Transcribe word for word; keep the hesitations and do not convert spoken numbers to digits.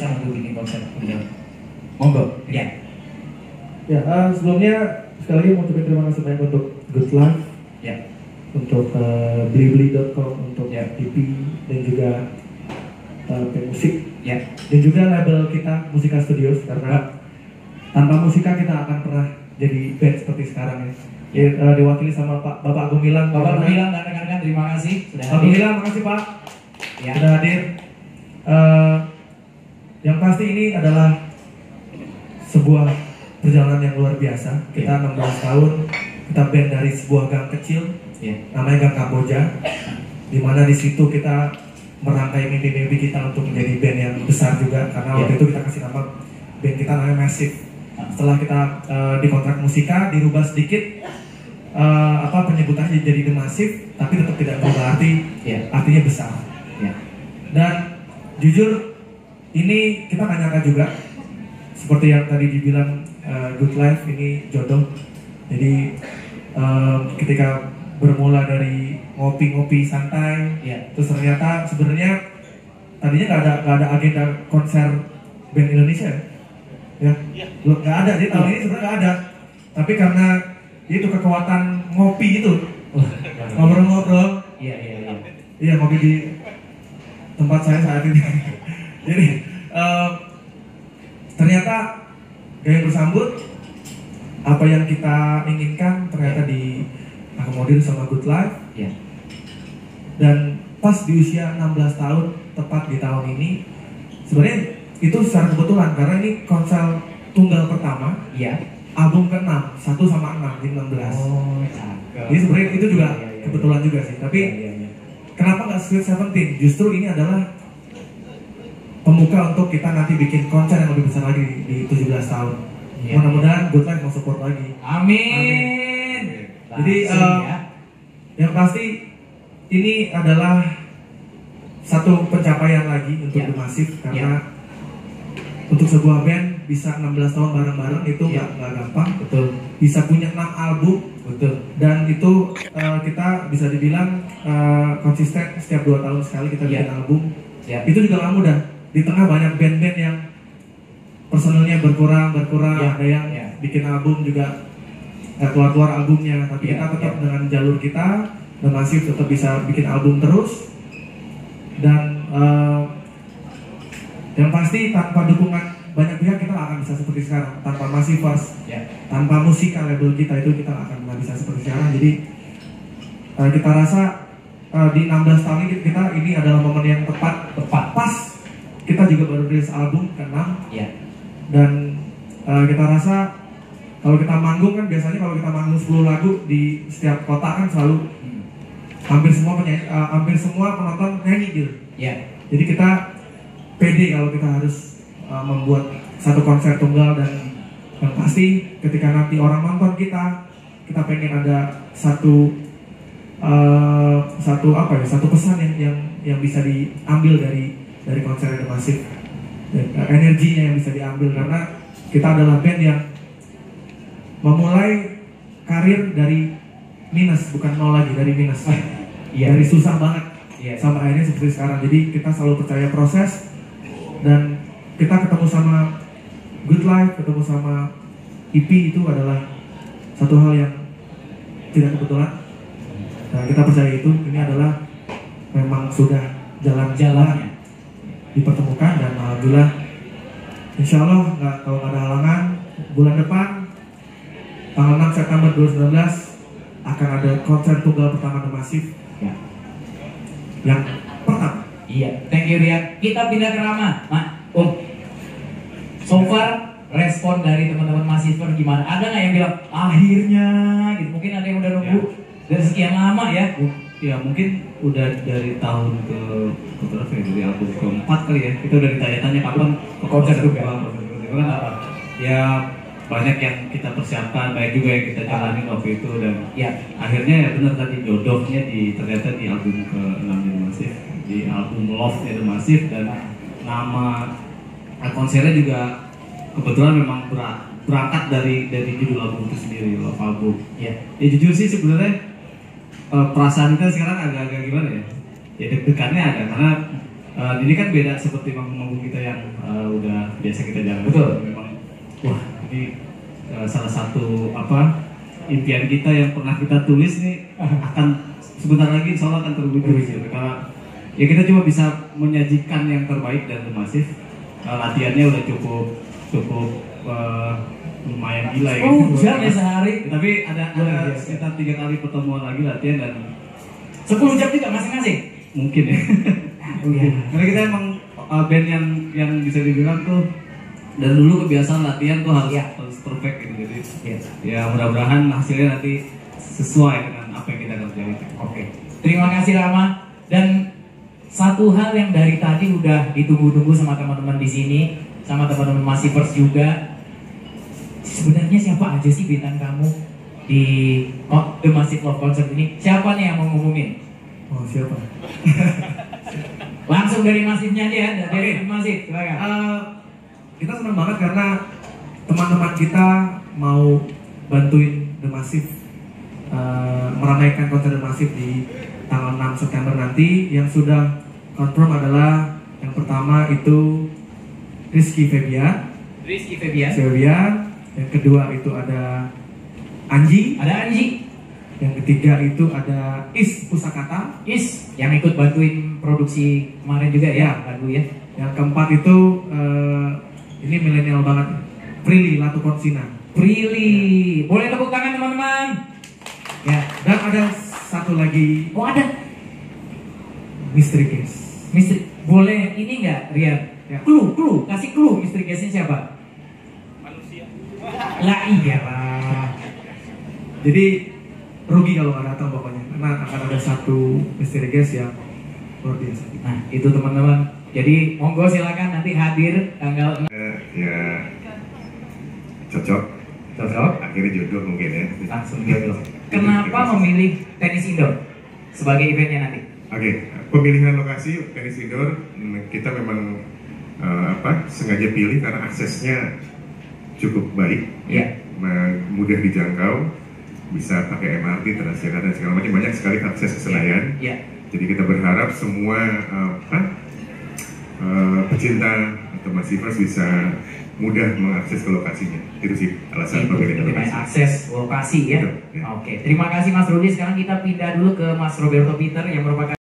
memutuskan untuk bikin konser tunggal? Monggo. Ya. Ya, uh, sebelumnya sekali lagi mau ucapin terima kasih banyak untuk Good Life, ya, untuk uh, blibli dot com, untuk ya. I P dan juga uh, Musik, ya, dan juga label kita Musika Studios, karena tanpa Musika kita akan pernah jadi band seperti sekarang ya. Ya, uh, diwakili sama Pak Bapak Agung Milang. Bapak Agung Milang dan rekan-rekan, terima kasih sudah hadir. Agung Milang, makasih Pak, ya, sudah hadir. Uh, yang pasti ini adalah sebuah perjalanan yang luar biasa. Kita ya. enam belas tahun, kita band dari sebuah gang kecil, ya. namanya Gang Kamboja, dimana di situ kita merangkai mimpi-mimpi kita untuk menjadi band yang besar juga, karena ya. waktu itu kita kasih nama band kita namanya Massive. Setelah kita uh, dikontrak Musika, dirubah sedikit uh, apa penyebutannya jadi The Massive, tapi tetap tidak berubah arti, ya. artinya besar. Ya. Dan jujur ini kita nggak nyangka juga, seperti yang tadi dibilang uh, Good Life ini jodoh. Jadi uh, ketika bermula dari ngopi-ngopi santai, ya. terus ternyata sebenarnya tadinya nggak ada nggak ada agenda konser band Indonesia, ya, belum nggak ada. Jadi tahun ini sebenarnya nggak ada, tapi karena itu kekuatan ngopi itu, ngobrol-ngobrol, iya iya iya, iya ngopi di tempat saya saat ini. Jadi uh, ternyata gaya bersambut, apa yang kita inginkan ternyata diakomodir sama Good Life, ya. Dan pas di usia enam belas tahun, tepat di tahun ini, sebenarnya itu secara kebetulan karena ini konser tunggal pertama, ya. album keenam, satu sama enam, jadi enam belas. Oh, cakep. Jadi sebenarnya itu juga ya, ya, ya, kebetulan ya. juga sih. Tapi ya, ya, ya. kenapa nggak Sweet Seventeen? Justru ini adalah pembuka untuk kita nanti bikin konser yang lebih besar lagi di tujuh belas tahun. Ya, mudah-mudahan ya. Good Life mau support lagi. Amin. Amin. Jadi uh, ya. yang pasti ini adalah satu pencapaian lagi untuk ya. The Massive, karena ya. untuk sebuah band bisa enam belas tahun bareng-bareng itu nggak ya. gampang. Betul. Bisa punya enam album. Betul. Dan itu uh, kita bisa dibilang uh, konsisten setiap dua tahun sekali kita bikin ya. album. Ya. Itu juga nggak mudah. Di tengah banyak band-band yang personelnya berkurang, berkurang, ya. ada yang ya. bikin album juga nggak keluar-keluar albumnya, tapi ya. kita tetap ya. dengan jalur kita, dan masih tetap bisa bikin album terus. Dan uh, yang pasti tanpa dukungan banyak pihak kita akan bisa seperti sekarang. Tanpa Massivers, ya. tanpa Musika label kita itu kita akan nggak bisa seperti sekarang. Jadi uh, kita rasa uh, di enam belas tahun ini kita ini adalah momen yang tepat, tepat pas. Kita juga baru rilis album keenam, ya. dan uh, kita rasa kalau kita manggung kan biasanya kalau kita manggung sepuluh lagu di setiap kota kan selalu hmm. hampir semua penyanyi, uh, hampir semua penonton nyanyi gitu. Ya. Jadi kita pede kalau kita harus uh, membuat satu konser tunggal, dan yang pasti ketika nanti orang nonton kita, kita pengen ada satu uh, satu apa ya, satu pesan yang yang yang bisa diambil dari dari konser The Massive, uh, energinya yang bisa diambil, karena kita adalah band yang memulai karir dari minus, bukan nol lagi, dari minus, iya. dari susah banget, iya. sampai akhirnya seperti sekarang. Jadi kita selalu percaya proses, dan kita ketemu sama Good Life, ketemu sama I P itu adalah satu hal yang tidak kebetulan. Nah, kita percaya itu, ini adalah memang sudah jalan-jalannya dipertemukan, dan alhamdulillah insya Allah nggak, kalau nggak ada halangan, bulan depan tanggal enam September dua ribu sembilan belas akan ada konser tunggal pertama The Massive, ya. yang pertama. Iya, thank you Rian. Kita pindah ke Rama, Mak. Oh, so far respon dari teman-teman Massiver gimana? Ada nggak yang bilang akhirnya gitu? Mungkin ada yang udah nunggu ya. dari sekian lama ya? Ya mungkin udah dari tahun ke berapa ya, dari album keempat kali ya, kita udah ditanya-tanya kapan ke konser juga. Kan apa? Ya banyak yang kita persiapkan, baik juga yang kita jalani waktu itu, dan ya akhirnya ya benar tadi jodohnya di ternyata di album ke enam The Massive, di album Love The Massive, dan nama konsernya juga kebetulan memang berangkat dari dari judul album itu sendiri, Love Album. Ya, ya jujur sih sebenarnya Uh, perasaan kita sekarang agak-agak gimana ya? Ya deg-degannya ada, karena uh, ini kan beda seperti manggung-manggung kita yang uh, udah biasa kita jalan. Betul. Memang, wah ini uh, salah satu apa impian kita yang pernah kita tulis nih akan sebentar lagi insya Allah akan terwujud gitu. Karena ya kita cuma bisa menyajikan yang terbaik dan masif. Uh, latihannya udah cukup cukup uh, lumayan gila ya. Oh, jam ya sehari. Tapi ada, ada sekitar tiga kali pertemuan lagi latihan dan sepuluh jam juga masing-masing. Mungkin ya. Iya. Karena kita emang uh, band yang yang bisa dibilang tuh dan dulu kebiasaan latihan tuh harus ya. harus perfect gitu. Jadi ya, ya mudah-mudahan hasilnya nanti sesuai dengan apa yang kita kerjain. Oke. Terima kasih Rama. Dan satu hal yang dari tadi udah ditunggu-tunggu sama teman-teman di sini, sama teman-teman Massivers juga. Sebenarnya siapa aja sih bintang kamu di oh, The Massive Love Concert ini? Siapa nih yang mau ngumumin? Oh siapa? Langsung dari Massivnya aja ya, dari okay. Massive, silakan. Uh, kita senang banget karena teman-teman kita mau bantuin The Massive uh, meramaikan konser The Massive di tanggal enam September nanti. Yang sudah confirm adalah yang pertama itu Rizky Febian. Rizky Febian. Febian. Yang kedua itu ada Anji. Ada Anji. Yang ketiga itu ada Is Pusakata. Is yang ikut bantuin produksi kemarin juga ya, lagu ya. Yang keempat itu uh, ini milenial banget, Prilly Latukonsina. Prilly, boleh tepuk tangan teman-teman. Ya, dan ada satu lagi. Oh ada. Mystery Case. Mystery, boleh ini nggak, Rian? Ya. Clue, clue, kasih clue. Mystery Case-nya siapa? Manusia. Lah iyalah. Jadi rugi kalau nggak datang pokoknya, karena akan ada satu Mystery Case yang luar biasa. Nah itu teman-teman. Jadi monggo silakan nanti hadir tanggal. Uh, ya cocok. Cocok. Akhirnya jodoh mungkin ya. Langsung jodoh. Kenapa memilih tenis indoor sebagai eventnya nanti? Oke, okay. Pemilihan lokasi tenis indoor kita memang uh, apa sengaja pilih karena aksesnya cukup baik, ya, mudah dijangkau, bisa pakai M R T, Transjakarta dan segala macam, banyak sekali akses ke Senayan. Ya. Jadi kita berharap semua uh, apa, uh, pecinta atau Massivers bisa mudah mengakses ke lokasinya. Itu sih alasan pemilihan lokasi. Akses lokasi ya. Betul, ya. Oke, terima kasih Mas Rudi. Sekarang kita pindah dulu ke Mas Roberto Peter yang merupakan